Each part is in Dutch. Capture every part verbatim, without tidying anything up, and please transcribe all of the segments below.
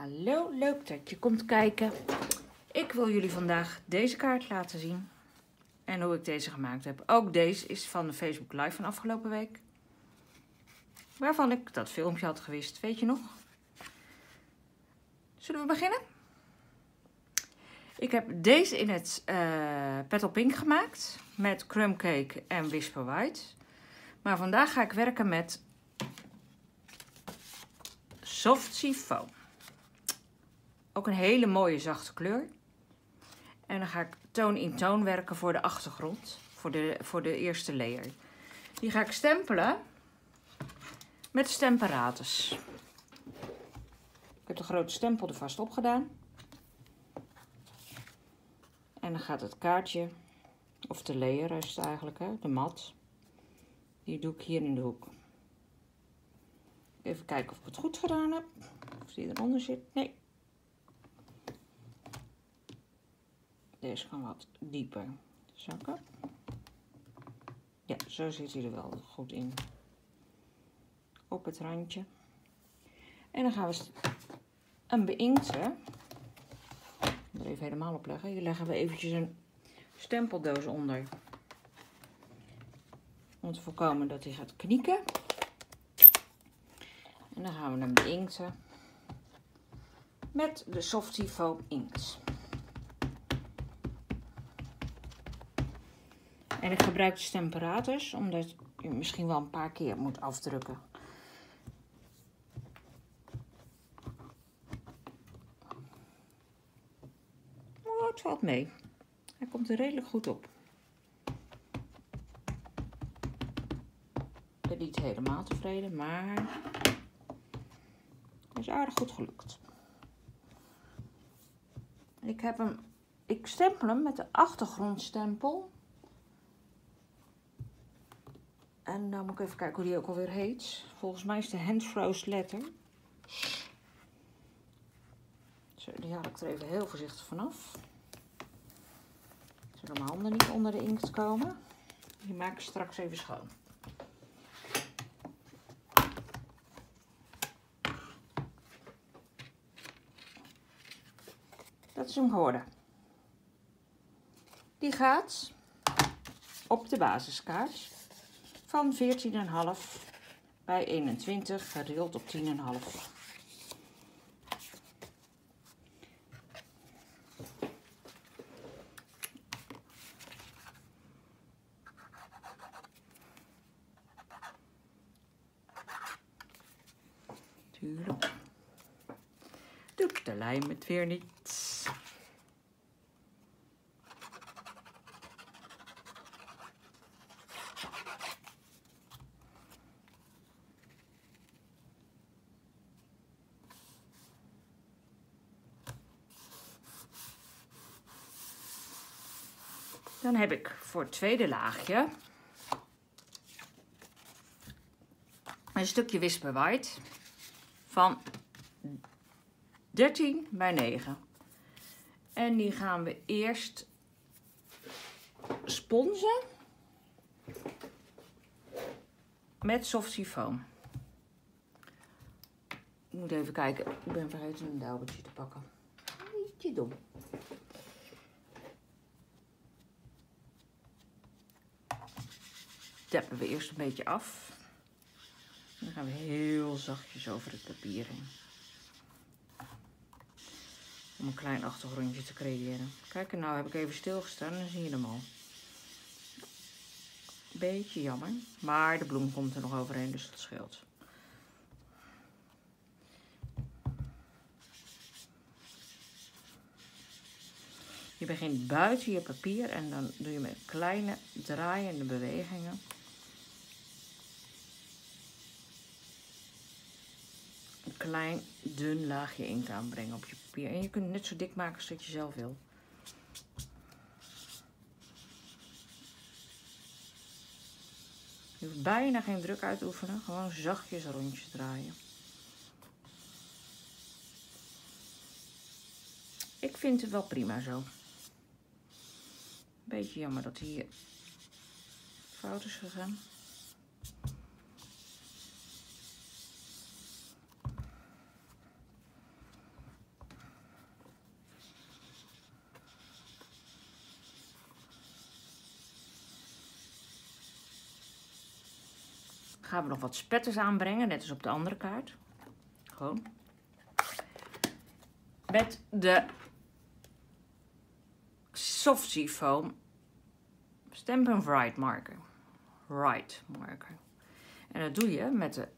Hallo, leuk dat je komt kijken. Ik wil jullie vandaag deze kaart laten zien. En hoe ik deze gemaakt heb. Ook deze is van de Facebook Live van afgelopen week. Waarvan ik dat filmpje had gewist, weet je nog? Zullen we beginnen? Ik heb deze in het uh, Petal Pink gemaakt. Met Crumb Cake en Whisper White. Maar vandaag ga ik werken met Soft Sea Foam. Ook een hele mooie zachte kleur. En dan ga ik toon in toon werken voor de achtergrond. Voor de, voor de eerste layer. Die ga ik stempelen met stemperatus. Ik heb de grote stempel er vast op gedaan. En dan gaat het kaartje, of de layer is het eigenlijk, hè, de mat. Die doe ik hier in de hoek. Even kijken of ik het goed gedaan heb. Of die eronder zit. Nee. Deze kan wat dieper zakken. Ja, zo zit hij er wel goed in. Op het randje. En dan gaan we een beïnkten. Er even helemaal op leggen. Hier leggen we eventjes een stempeldoos onder. Om te voorkomen dat hij gaat knieken. En dan gaan we hem beïnkten met de Soft Sea Foam inkt. En ik gebruik de stemperatus, omdat je misschien wel een paar keer moet afdrukken. Oh, het valt mee. Hij komt er redelijk goed op. Ik ben niet helemaal tevreden, maar het is aardig goed gelukt. Ik heb hem, ik stempel hem met de achtergrondstempel. En dan moet ik even kijken hoe die ook alweer heet. Volgens mij is de Hand Froze Letter. Zo, die haal ik er even heel voorzichtig vanaf. Zodat mijn handen niet onder de inkt komen. Die maak ik straks even schoon. Dat is hem geworden. Die gaat op de basiskaart. Van veertien komma vijf bij eenentwintig, gedeeld op tien komma vijf. Tuurlijk. Doet de lijm het weer niet. Dan heb ik voor het tweede laagje een stukje Whisper White van dertien bij negen. En die gaan we eerst sponsen met Soft Sea Foam. Ik moet even kijken, ik ben vergeten een dauwtje te pakken. Beetje dom. Tappen we eerst een beetje af. En dan gaan we heel zachtjes over het papier heen. Om een klein achtergrondje te creëren. Kijk, en nou heb ik even stilgestaan en dan zie je hem al. Beetje jammer. Maar de bloem komt er nog overheen, dus dat scheelt. Je begint buiten je papier en dan doe je met kleine draaiende bewegingen. Een klein dun laagje inkt aanbrengen op je papier. En je kunt het net zo dik maken als dat je zelf wil. Je hoeft bijna geen druk uit te oefenen. Gewoon zachtjes rondjes draaien. Ik vind het wel prima zo. Beetje jammer dat hier fout is gegaan. gaan we nog wat spetters aanbrengen, net als op de andere kaart. Gewoon. Met de Soft Seafoam Stampin' Write marker. Write marker. En dat doe je met de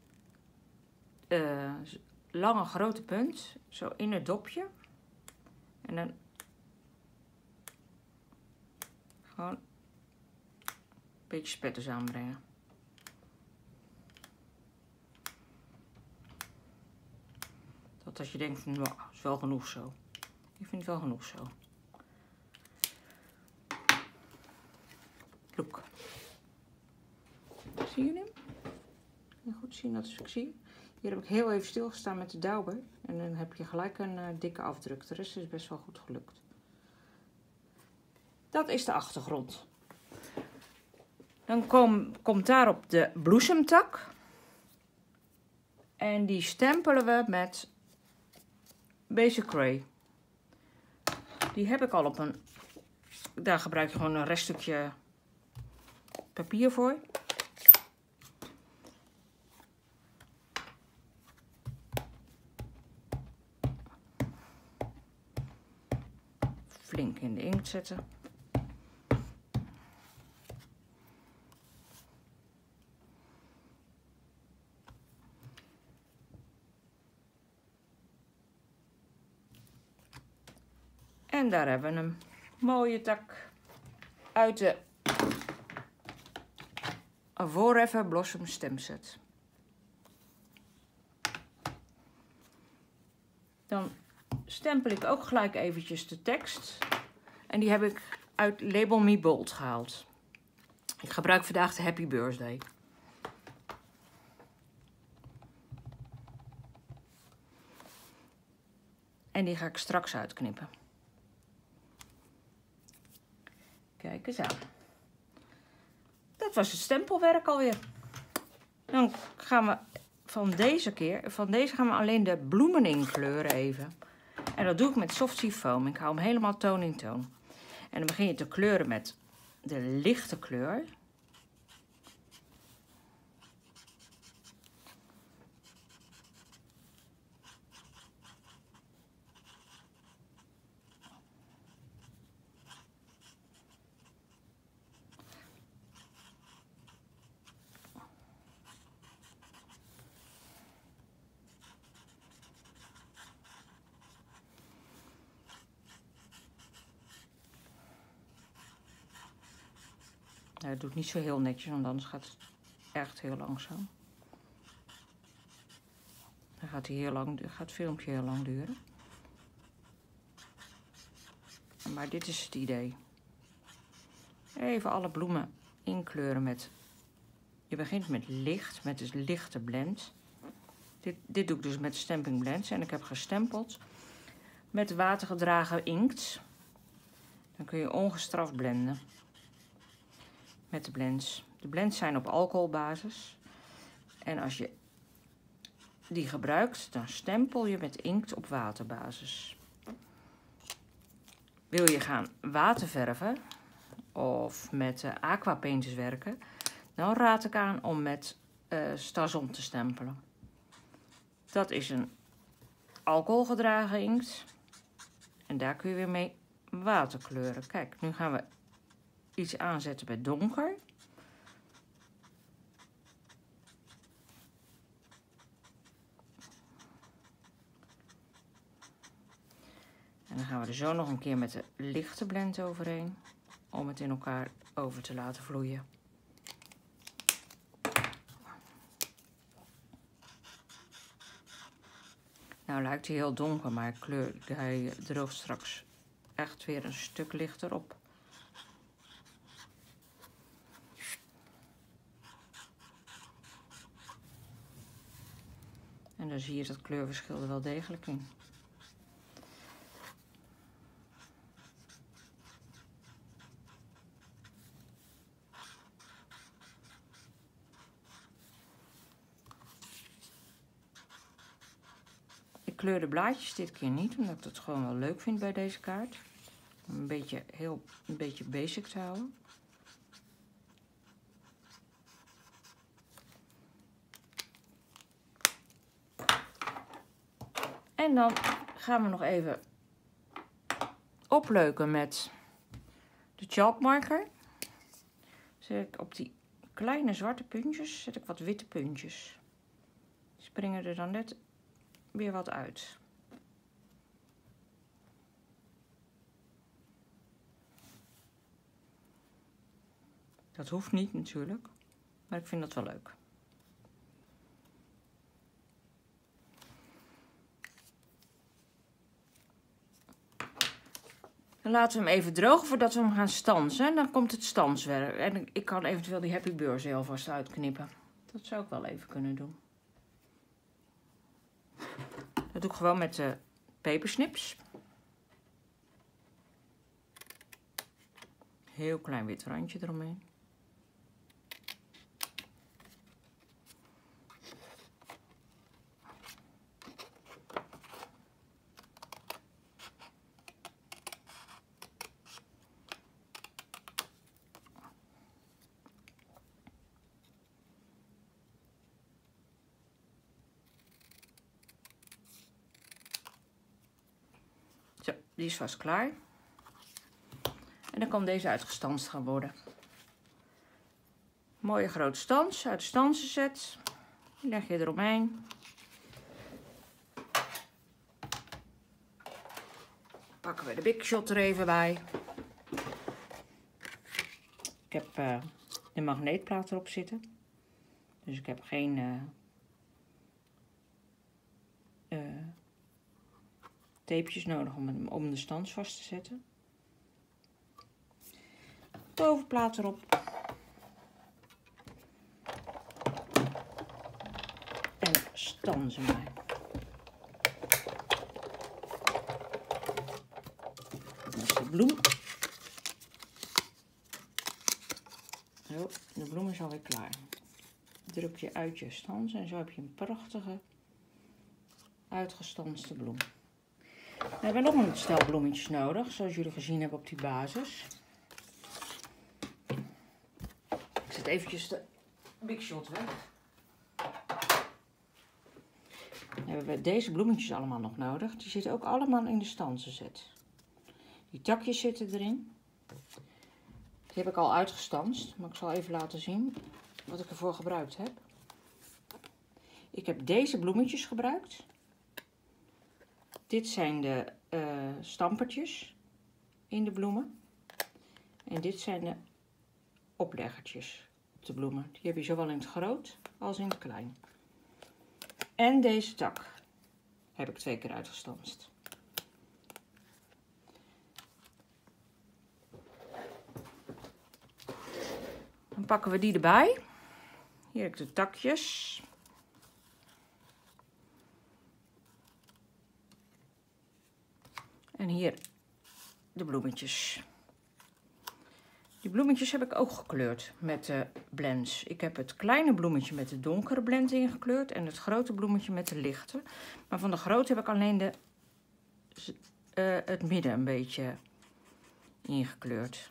uh, lange grote punt zo in het dopje. En dan gewoon een beetje spetters aanbrengen. Dat als je denkt van, nou, is wel genoeg zo. Ik vind het wel genoeg zo. Look. Zie je hem? Kun je goed zien dat ik zie. Hier heb ik heel even stilgestaan met de dauber. En dan heb je gelijk een uh, dikke afdruk. De rest is best wel goed gelukt. Dat is de achtergrond. Dan kom, komt daarop de bloesemtak. En die stempelen we met Basic Cray. Die heb ik al op een... Daar gebruik je gewoon een reststukje papier voor. Flink in de inkt zetten. En daar hebben we een mooie tak uit de Forever Blossom Stem Set. Dan stempel ik ook gelijk eventjes de tekst. En die heb ik uit Label Me Bold gehaald. Ik gebruik vandaag de Happy Birthday. En die ga ik straks uitknippen. Kijk eens aan. Dat was het stempelwerk alweer. Dan gaan we van deze keer, van deze gaan we alleen de bloemen inkleuren even. En dat doe ik met Soft Seafoam. Ik hou hem helemaal toon in toon. En dan begin je te kleuren met de lichte kleur. Nou, dat doe ik niet zo heel netjes, want anders gaat het echt heel langzaam. Dan gaat, hij heel lang, gaat het filmpje heel lang duren. Maar dit is het idee. Even alle bloemen inkleuren met... Je begint met licht, met dus lichte blend. Dit, dit doe ik dus met Stampin' Blends. En ik heb gestempeld met watergedragen inkt. Dan kun je ongestraft blenden. Met de blends. De blends zijn op alcoholbasis. En als je die gebruikt, dan stempel je met inkt op waterbasis. Wil je gaan waterverven of met uh, aquapainters werken, dan raad ik aan om met uh, Stazon te stempelen. Dat is een alcoholgedragen inkt. En daar kun je weer mee waterkleuren. Kijk, nu gaan we iets aanzetten bij donker. En dan gaan we er zo nog een keer met de lichte blend overheen. Om het in elkaar over te laten vloeien. Nou lijkt hij heel donker, maar kleur, hij droogt straks echt weer een stuk lichter op. En dan zie je dat kleurverschil er wel degelijk in. Ik kleur de blaadjes dit keer niet, omdat ik het gewoon wel leuk vind bij deze kaart. Om een beetje, heel, een beetje basic te houden. En dan gaan we nog even opleuken met de chalkmarker. Zet ik op die kleine zwarte puntjes zet ik wat witte puntjes. Die springen er dan net weer wat uit. Dat hoeft niet natuurlijk, maar ik vind dat wel leuk. Dan laten we hem even drogen voordat we hem gaan stansen. En dan komt het stanswerk. En ik kan eventueel die Happy Birthday alvast uitknippen. Dat zou ik wel even kunnen doen. Dat doe ik gewoon met de pepersnips. Heel klein wit randje eromheen. Zo, die is vast klaar. En dan kan deze uitgestanst gaan worden. Mooie grote stans uit de stansenset. Die leg je eromheen. Pakken we de Big Shot er even bij. Ik heb uh, de magneetplaat erop zitten. Dus ik heb geen uh, uh, tapejes nodig om, om de stans vast te zetten. Bovenplaat erop. En stansen mij. Dat is de bloem. Zo, de bloem is alweer klaar. Druk je uit je stans en zo heb je een prachtige uitgestanste bloem. We hebben nog een stel bloemetjes nodig, zoals jullie gezien hebben op die basis. Ik zet eventjes de Big Shot weg. Dan hebben we deze bloemetjes allemaal nog nodig. Die zitten ook allemaal in de stansenset. Die takjes zitten erin. Die heb ik al uitgestanst, maar ik zal even laten zien wat ik ervoor gebruikt heb. Ik heb deze bloemetjes gebruikt. Dit zijn de uh, stampertjes in de bloemen. En dit zijn de opleggertjes op de bloemen. Die heb je zowel in het groot als in het klein. En deze tak heb ik twee keer uitgestanst. Dan pakken we die erbij. Hier heb ik de takjes. En hier de bloemetjes. Die bloemetjes heb ik ook gekleurd met de blends. Ik heb het kleine bloemetje met de donkere blend ingekleurd en het grote bloemetje met de lichte. Maar van de grote heb ik alleen de, uh, het midden een beetje ingekleurd.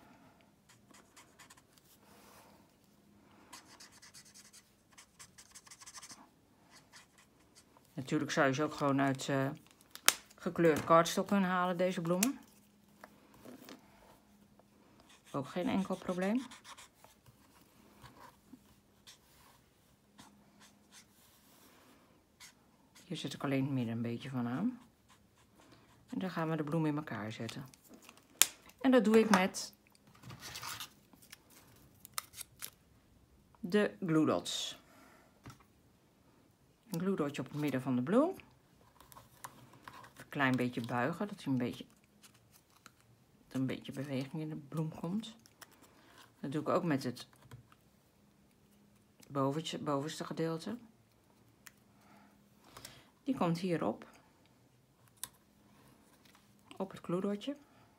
Natuurlijk zou je ze ook gewoon uit uh, gekleurd cardstock kunnen halen, deze bloemen. Ook geen enkel probleem. Hier zet ik alleen het midden een beetje van aan. En dan gaan we de bloem in elkaar zetten. En dat doe ik met de glue dots. Een glue dotje op het midden van de bloem. Een klein beetje buigen, dat hij een beetje, dat een beetje beweging in de bloem komt. Dat doe ik ook met het bovenste, bovenste gedeelte. Die komt hierop. Op het glue dotje.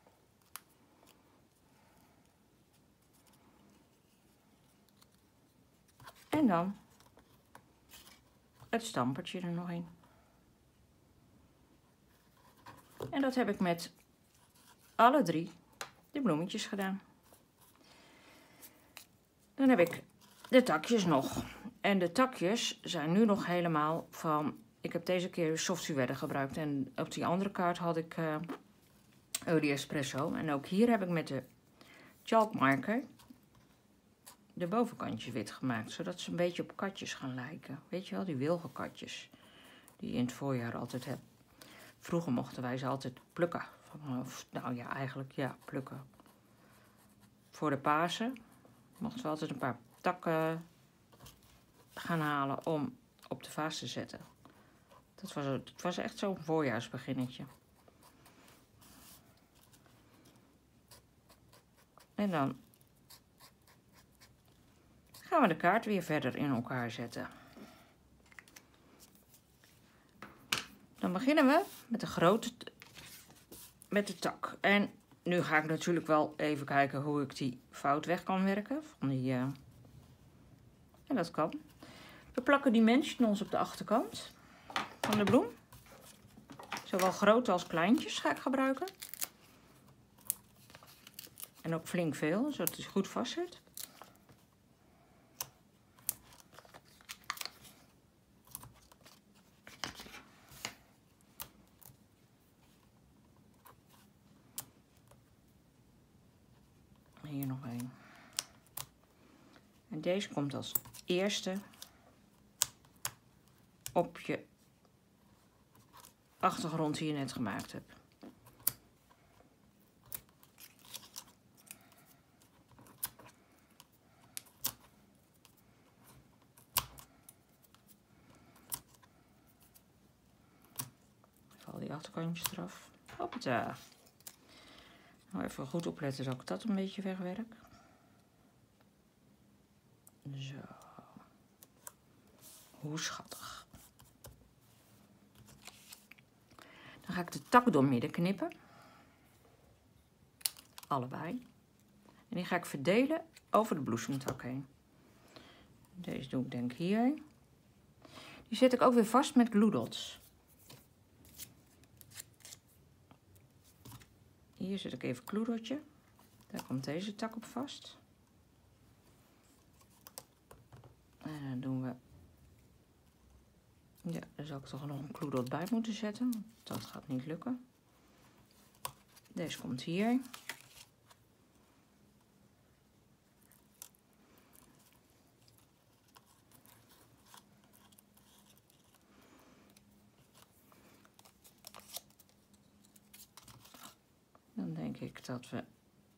En dan het stampertje er nog in. En dat heb ik met alle drie de bloemetjes gedaan. Dan heb ik de takjes nog. En de takjes zijn nu nog helemaal van ik heb deze keer Software gebruikt. En op die andere kaart had ik uh, Early Espresso. En ook hier heb ik met de chalkmarker de bovenkantjes wit gemaakt. Zodat ze een beetje op katjes gaan lijken. Weet je wel, die wilgenkatjes. Die je in het voorjaar altijd hebt. Vroeger mochten wij ze altijd plukken. Of, nou ja, eigenlijk ja, plukken. Voor de Pasen mochten we altijd een paar takken gaan halen om op de vaas te zetten. Dat was, het was echt zo'n voorjaarsbeginnetje. En dan gaan we de kaart weer verder in elkaar zetten. Dan beginnen we met de grote, met de tak. En nu ga ik natuurlijk wel even kijken hoe ik die fout weg kan werken. Van die, uh... En dat kan. We plakken dimensionals op de achterkant van de bloem. Zowel grote als kleintjes ga ik gebruiken. En ook flink veel, zodat het goed vast zit. Hier nog één. En deze komt als eerste op je achtergrond die je net gemaakt hebt. Val die achterkantjes eraf. Hoppata. Nou, even goed opletten dat ik dat een beetje wegwerk. Zo. Hoe schattig. Dan ga ik de tak door midden knippen. Allebei. En die ga ik verdelen over de bloesemtak heen. Deze doe ik denk ik hier. Die zet ik ook weer vast met glue dots. Hier zet ik even een glue dotje. Daar komt deze tak op vast. En dan doen we... Ja, daar zal ik toch nog een glue dot bij moeten zetten. Want dat gaat niet lukken. Deze komt hier. Dan denk ik dat we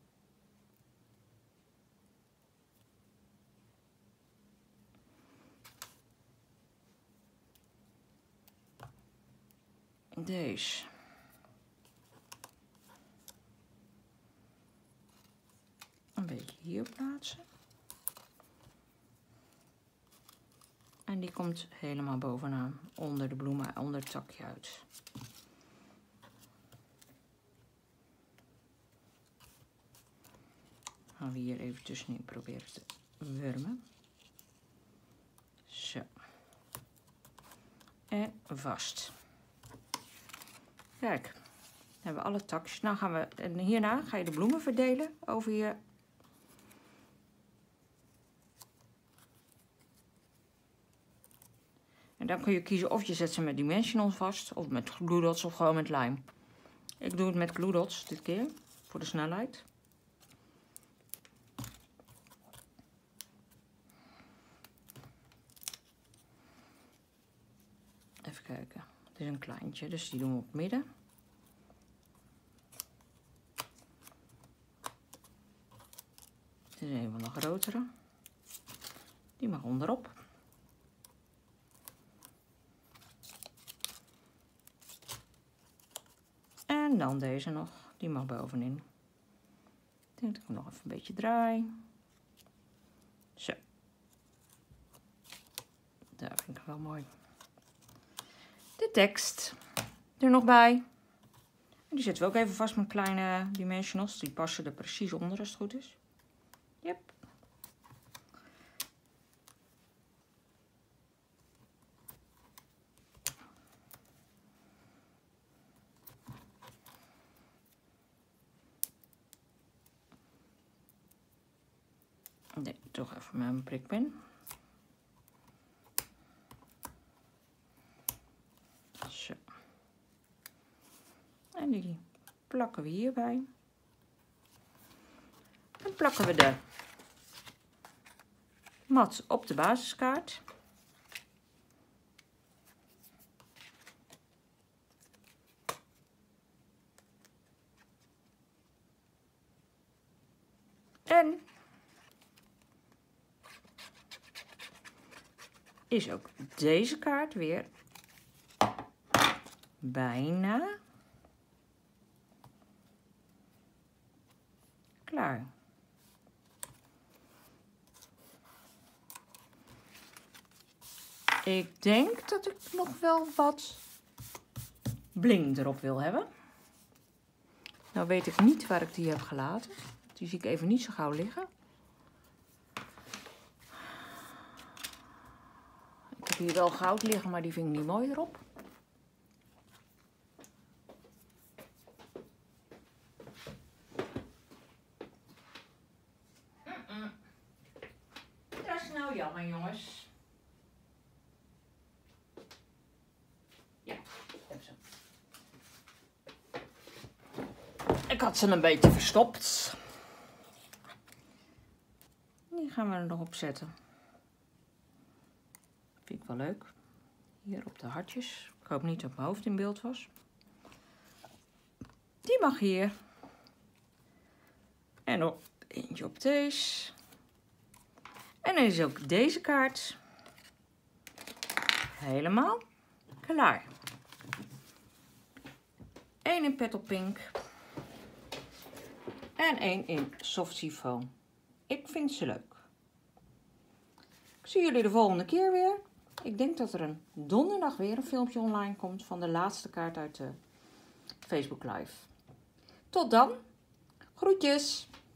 deze een beetje hier plaatsen. En die komt helemaal bovenaan, onder de bloemen, onder het takje uit. Gaan we hier even tussenin proberen te wurmen. Zo. En vast. Kijk, dan hebben we alle takjes. Nou gaan we, en hierna ga je de bloemen verdelen over je... En dan kun je kiezen of je zet ze met dimensionals vast, of met glue dots, of gewoon met lijm. Ik doe het met glue dots dit keer, voor de snelheid. Even kijken. Het is een kleintje, dus die doen we op het midden. Dit is een van de grotere. Die mag onderop. En dan deze nog. Die mag bovenin. Ik denk dat ik hem nog even een beetje draai. Zo. Dat vind ik wel mooi. De tekst er nog bij. En die zetten we ook even vast met kleine dimensionals. Die passen er precies onder als het goed is. Yep. Nee, toch even met mijn prikpen. En die plakken we hierbij. Dan plakken we de mat op de basiskaart. En is ook deze kaart weer bijna klaar. Ik denk dat ik nog wel wat bling erop wil hebben. Nou weet ik niet waar ik die heb gelaten. Die zie ik even niet zo gauw liggen. Ik heb hier wel goud liggen, maar die vind ik niet mooi erop. Mm-mm. Dat is nou jammer, jongens. Ja, heb ze. Ik had ze een beetje verstopt. Die gaan we er nog op zetten. Vind ik wel leuk. Hier op de hartjes. Ik hoop niet dat mijn hoofd in beeld was. Die mag hier. En nog eentje op deze. En dan is ook deze kaart helemaal klaar. Eén in Petal Pink. En één in Soft Sifoon. Ik vind ze leuk. Ik zie jullie de volgende keer weer. Ik denk dat er een donderdag weer een filmpje online komt van de laatste kaart uit de Facebook Live. Tot dan. Groetjes.